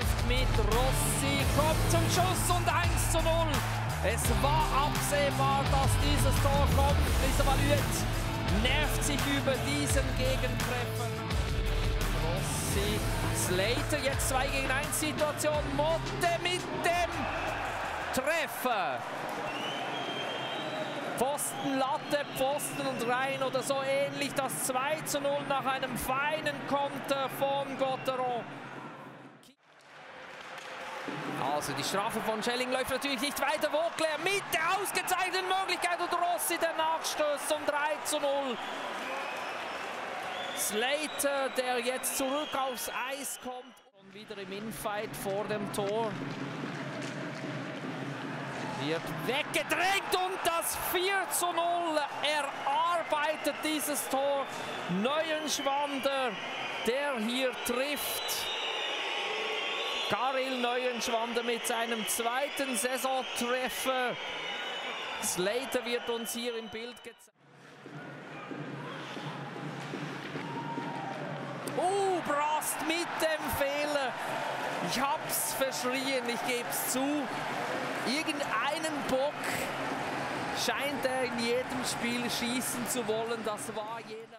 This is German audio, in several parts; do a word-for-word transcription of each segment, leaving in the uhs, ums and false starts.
läuft mit. Rossi kommt zum Schuss und eins zu null. Es war absehbar, dass dieses Tor kommt. Christoph Lüth nervt sich über diesen Gegentreffer. Rossi, Slater, jetzt zwei gegen eins Situation. Motte mit dem Treffer. Pfosten, Latte, Pfosten und rein oder so ähnlich. Das zwei zu null nach einem feinen Konter von Gauthieron. Also die Strafe von Schelling läuft natürlich nicht weiter. Vauclair mit der ausgezeichneten Möglichkeit und Rossi der Nachstöß zum drei zu null. Slater, der jetzt zurück aufs Eis kommt und wieder im Infight vor dem Tor. Wird weggedrängt und das vier zu null erarbeitet dieses Tor. Neuenschwander, der hier trifft. Karel Neuenschwander mit seinem zweiten Saisontreffer. Slater wird uns hier im Bild gezeigt. Oh, Brast mit dem Fehler. Ich hab's verschrien, ich geb's zu. Irgendeinen Bock scheint er in jedem Spiel schießen zu wollen. Das war jener.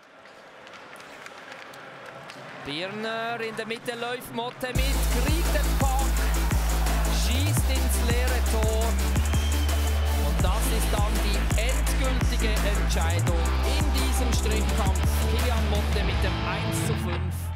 Birner in der Mitte läuft Motte mit, kriegt den Puck, schießt ins leere Tor. Und das ist dann die endgültige Entscheidung in diesem Strichkampf. Kilian Motte mit dem eins zu fünf.